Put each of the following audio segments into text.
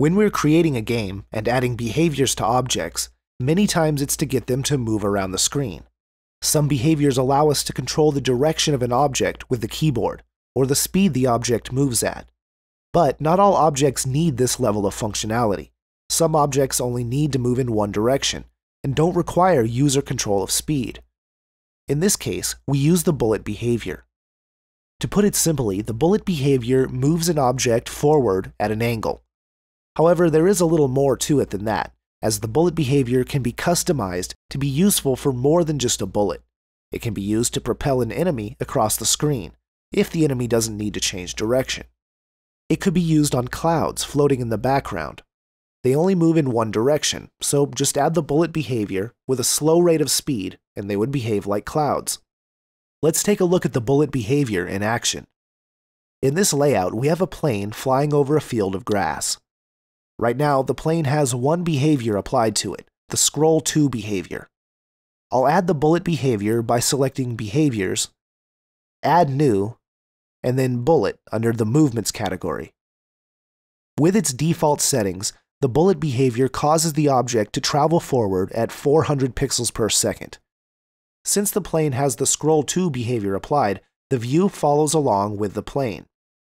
When we're creating a game and adding behaviors to objects, many times it's to get them to move around the screen. Some behaviors allow us to control the direction of an object with the keyboard, or the speed the object moves at. But not all objects need this level of functionality. Some objects only need to move in one direction, and don't require user control of speed. In this case, we use the bullet behavior. To put it simply, the bullet behavior moves an object forward at an angle. However, there is a little more to it than that, as the bullet behavior can be customized to be useful for more than just a bullet. It can be used to propel an enemy across the screen, if the enemy doesn't need to change direction. It could be used on clouds floating in the background. They only move in one direction, so just add the bullet behavior with a slow rate of speed and they would behave like clouds. Let's take a look at the bullet behavior in action. In this layout, we have a plane flying over a field of grass. Right now, the plane has one behavior applied to it, the scroll to behavior. I'll add the bullet behavior by selecting Behaviors, Add New, and then Bullet under the Movements category. With its default settings, the bullet behavior causes the object to travel forward at 400 pixels per second. Since the plane has the scroll to behavior applied, the view follows along with the plane.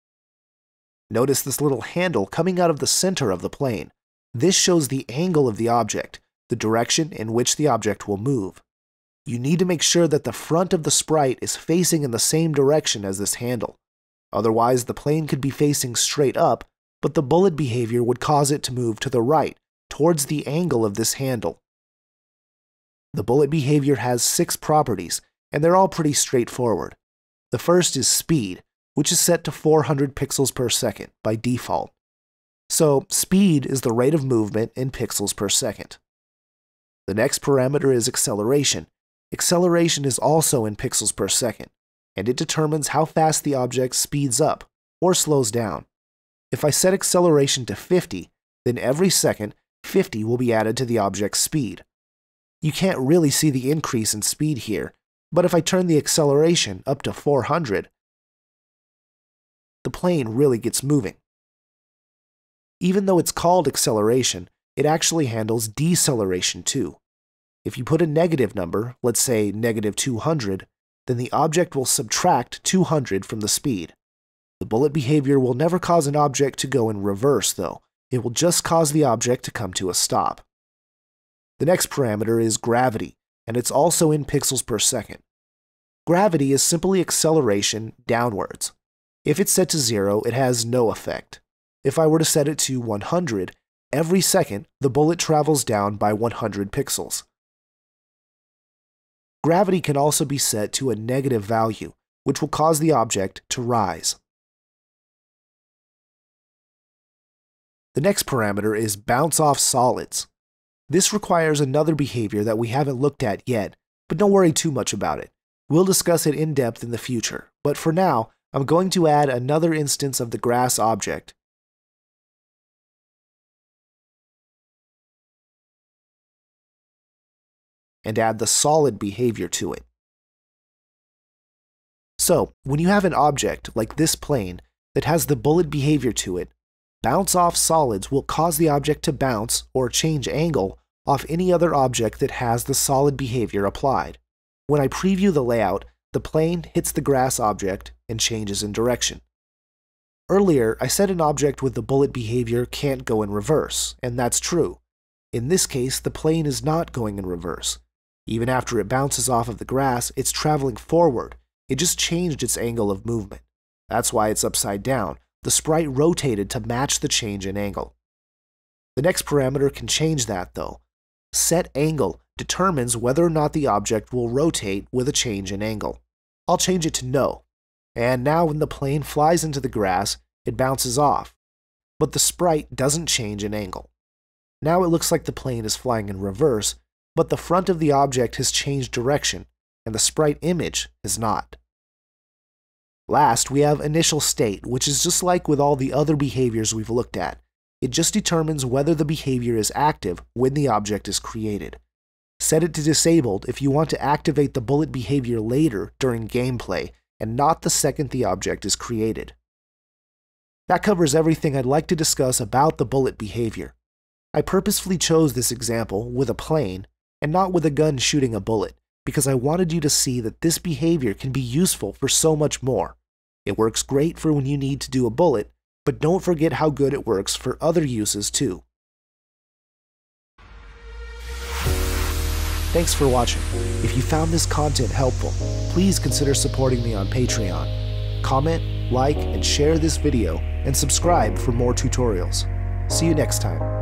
Notice this little handle coming out of the center of the plane. This shows the angle of the object, the direction in which the object will move. You need to make sure that the front of the sprite is facing in the same direction as this handle. Otherwise, the plane could be facing straight up, but the bullet behavior would cause it to move to the right, towards the angle of this handle. The bullet behavior has 6 properties, and they're all pretty straightforward. The first is speed, which is set to 400 pixels per second by default. So, speed is the rate of movement in pixels per second. The next parameter is acceleration. Acceleration is also in pixels per second, and it determines how fast the object speeds up or slows down. If I set acceleration to 50, then every second, 50 will be added to the object's speed. You can't really see the increase in speed here, but if I turn the acceleration up to 400, the plane really gets moving. Even though it's called acceleration, it actually handles deceleration too. If you put a negative number, let's say -200, then the object will subtract 200 from the speed. The bullet behavior will never cause an object to go in reverse though, it will just cause the object to come to a stop. The next parameter is gravity, and it's also in pixels per second. Gravity is simply acceleration downwards. If it's set to 0, it has no effect. If I were to set it to 100, every second the bullet travels down by 100 pixels. Gravity can also be set to a negative value, which will cause the object to rise. The next parameter is bounce off solids. This requires another behavior that we haven't looked at yet, but don't worry too much about it. We'll discuss it in depth in the future, but for now, I'm going to add another instance of the grass object. And add the solid behavior to it. So, when you have an object like this plane that has the bullet behavior to it, bounce off solids will cause the object to bounce or change angle off any other object that has the solid behavior applied. When I preview the layout, the plane hits the grass object and changes in direction. Earlier, I said an object with the bullet behavior can't go in reverse, and that's true. In this case, the plane is not going in reverse. Even after it bounces off of the grass, it's traveling forward. It just changed its angle of movement. That's why it's upside down. The sprite rotated to match the change in angle. The next parameter can change that though. Set angle determines whether or not the object will rotate with a change in angle. I'll change it to no. And now when the plane flies into the grass, it bounces off. But the sprite doesn't change in angle. Now it looks like the plane is flying in reverse, but the front of the object has changed direction, and the sprite image has not. Last, we have initial state, which is just like with all the other behaviors we've looked at. It just determines whether the behavior is active when the object is created. Set it to disabled if you want to activate the bullet behavior later during gameplay, and not the second the object is created. That covers everything I'd like to discuss about the bullet behavior. I purposefully chose this example with a plane and not with a gun shooting a bullet because I wanted you to see that this behavior can be useful for so much more. It works great for when you need to do a bullet, but don't forget how good it works for other uses too. Thanks for watching. If you found this content helpful, please consider supporting me on Patreon. Comment, like, and share this video, and subscribe for more tutorials. See you next time.